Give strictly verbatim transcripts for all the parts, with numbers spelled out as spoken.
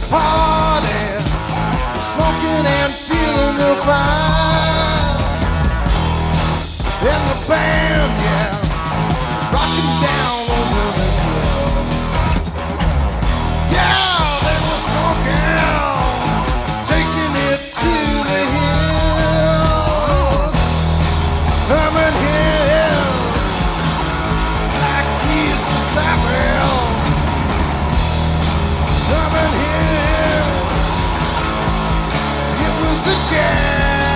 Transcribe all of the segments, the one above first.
party, smoking and feeling real fine. And the band, yeah, rocking down over the hill. Yeah, they were smoking, taking it to the hill. I'm in here, like east to Samuel. I'm in here, it was a gas.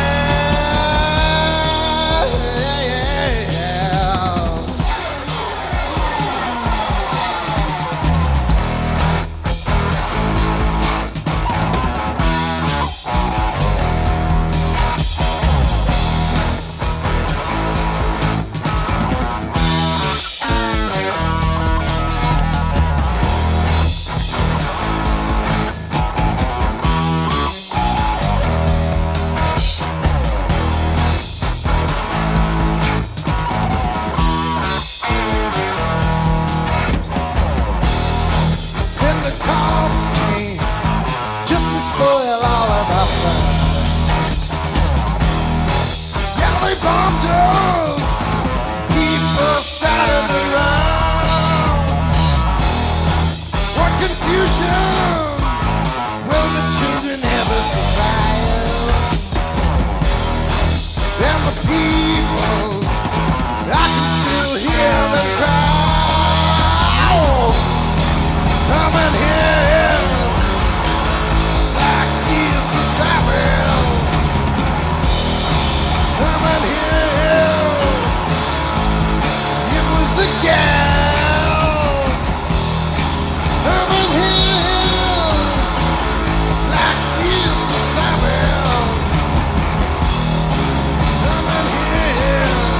Just to spoil all of our fun. Yeah, they bombed us. People started to run. What confusion. Will the children ever survive? And the people, I can still hear them cry. Oh, I'm in here. Samuel, I'm in here. It was a gas. I'm in here, like Mister Samuel. I'm in here.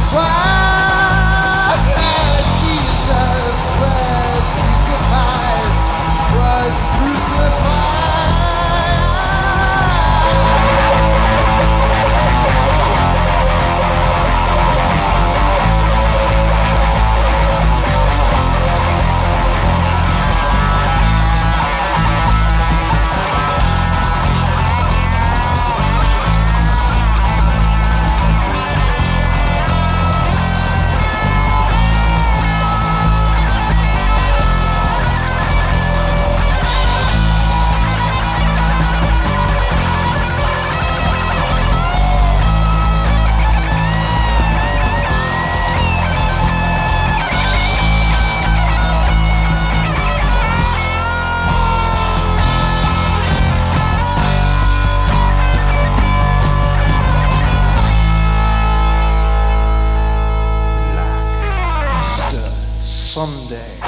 why Jesus was crucified, was crucified. Sunday.